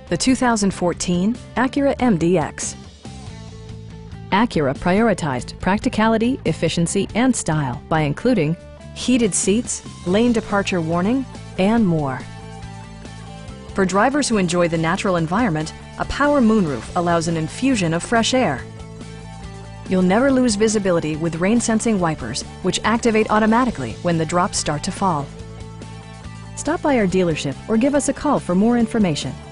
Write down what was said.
the 2014 Acura MDX. Acura prioritized practicality, efficiency, and style by including heated seats, lane departure warning, and more. For drivers who enjoy the natural environment, a power moonroof allows an infusion of fresh air. You'll never lose visibility with rain-sensing wipers, which activate automatically when the drops start to fall. Stop by our dealership or give us a call for more information.